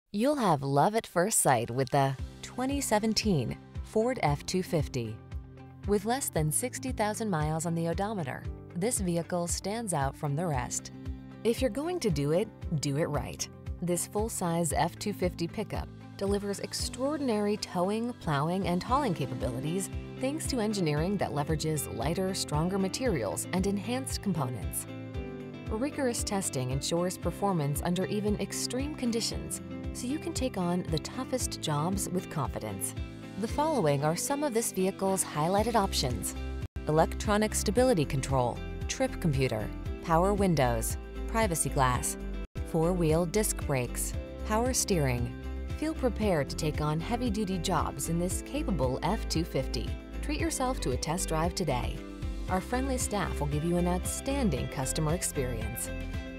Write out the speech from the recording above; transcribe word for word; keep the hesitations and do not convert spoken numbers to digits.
You'll have love at first sight with the twenty seventeen Ford F two fifty. With less than sixty thousand miles on the odometer, this vehicle stands out from the rest. If you're going to do it, do it right. This full-size F two fifty pickup delivers extraordinary towing, plowing, and hauling capabilities thanks to engineering that leverages lighter, stronger materials and enhanced components. Rigorous testing ensures performance under even extreme conditions, so you can take on the toughest jobs with confidence. The following are some of this vehicle's highlighted options: electronic stability control, trip computer, power windows, privacy glass, four-wheel disc brakes, power steering. Feel prepared to take on heavy-duty jobs in this capable F two fifty. Treat yourself to a test drive today. Our friendly staff will give you an outstanding customer experience.